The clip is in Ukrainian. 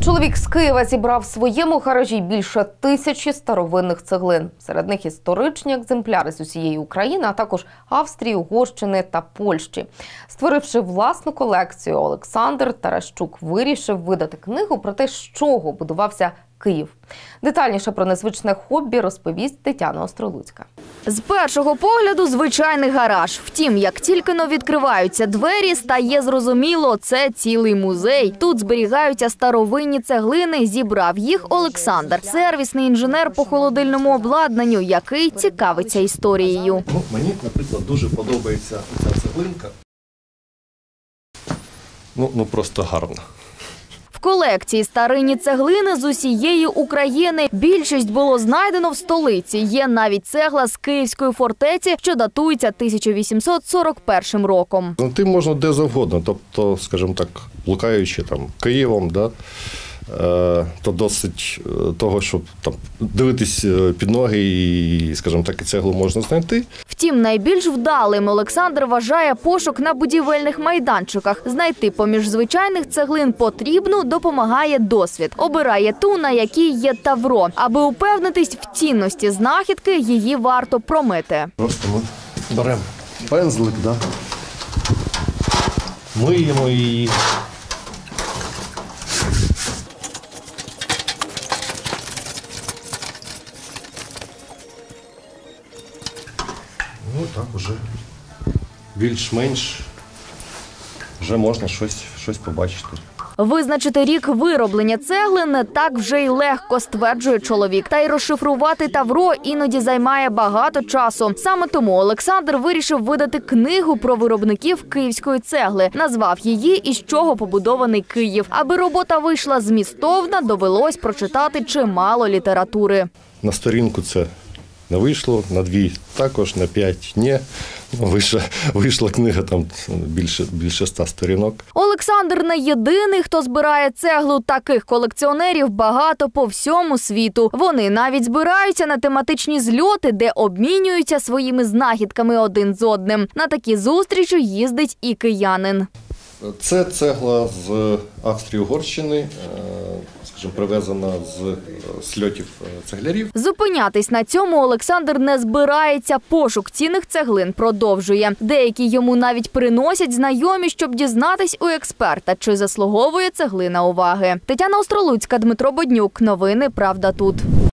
Чоловік з Києва зібрав в своєму гаражі більше 1000 старовинних цеглин. Серед них історичні екземпляри з усієї України, а також Австрії, Угорщини та Польщі. Створивши власну колекцію, Олександр Таращук вирішив видати книгу про те, з чого будувався Київ. Детальніше про незвичне хобі розповість Тетяна Остролуцька. З першого погляду звичайний гараж. Втім, як тільки-но відкриваються двері, стає зрозуміло – це цілий музей. Тут зберігаються старовинні цеглини, зібрав їх Олександр. Сервісний інженер по холодильному обладнанню, який цікавиться історією. Мені, наприклад, дуже подобається ця цеглинка. Просто гарна. В колекції старинні цеглини з усієї України. Більшість було знайдено в столиці. Є навіть цегла з Київської фортеці, що датується 1841 роком. Знайти можна де завгодно, тобто, скажімо так, блукаючи Києвом, то досить того, щоб дивитись під ноги і, скажімо так, і цеглу можна знайти. Втім, найбільш вдалим Олександр вважає пошук на будівельних майданчиках. Знайти поміж звичайних цеглин потрібну допомагає досвід. Обирає ту, на якій є тавро. Аби упевнитись в цінності знахідки, її варто промити. Просто ми беремо пензлик, миємо її. Так уже більш-менш вже можна щось побачити. Визначити рік вироблення цегли не так вже й легко, стверджує чоловік. Та й розшифрувати тавро іноді займає багато часу. Саме тому Олександр вирішив видати книгу про виробників київської цегли. Назвав її «Із чого побудований Київ». Аби робота вийшла змістовна, довелось прочитати чимало літератури. На сторінку це не вийшло, на 2 також, на 5 – ні. Вийшла книга, там більше 100 сторінок. Олександр не єдиний, хто збирає цеглу. Таких колекціонерів багато по всьому світу. Вони навіть збираються на тематичні зльоти, де обмінюються своїми знахідками один з одним. На такі зустрічі їздить і киянин. Це цегла з Австрії, Угорщини, скажімо, привезена з сльотів цеглярів. Зупинятись на цьому Олександр не збирається. Пошук цінних цеглин продовжує. Деякі йому навіть приносять знайомі, щоб дізнатись у експерта, чи заслуговує цеглина уваги. Тетяна Остролуцька, Дмитро Боднюк. Новини «Правда тут».